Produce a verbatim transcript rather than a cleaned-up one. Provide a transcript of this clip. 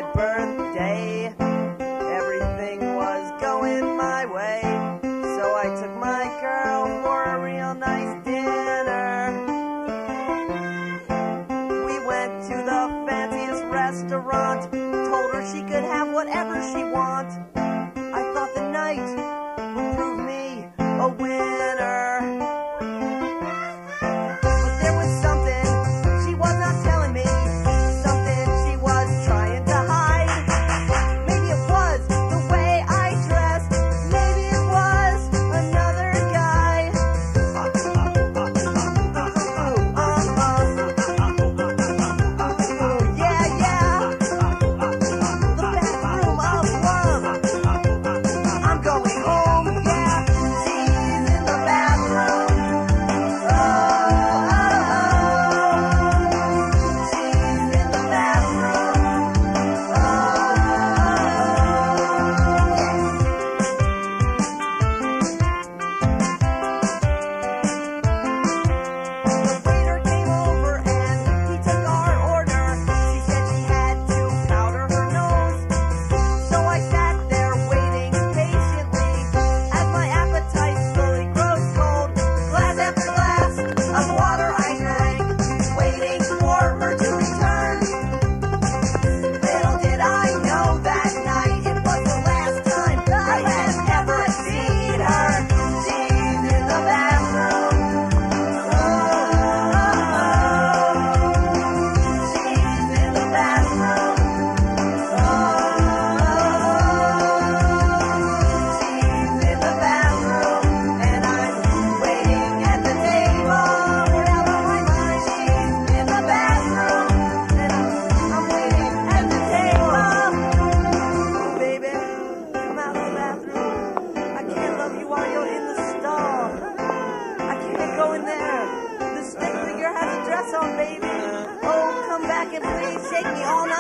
birthday. Everything was going my way, so I took my girl for a real nice dinner. We went to the fanciest restaurant, told her she could have whatever she want. I thought the night would prove me a winner. But there was something she was not telling me, something she was trying to hide. Maybe it was the way I dressed, maybe it was another guy. Yeah, yeah, the bathroom of love. I'm going home, yeah, she's in the bathroom. Oh, oh, oh, she's in the bathroom. Oh, the waiter came over and he took our order. She said she had to powder her nose. So I sat there waiting patiently as my appetite slowly grows cold. Glass after glass of water I drank, waiting for her to return. Little did I know that night it was the last time I had ever seen her. She's in the bathroom. Oh, she's in the bathroom. Oh, she's in the bathroom, and I'm waiting at the table. We're out of my mind. She's in the bathroom, and I'm, I'm waiting at the table. Baby, come out of the bathroom. I can't love you while you're in the stall. I can't go in there. The stick figure has a dress on, baby. Oh, come back and please shake me all night.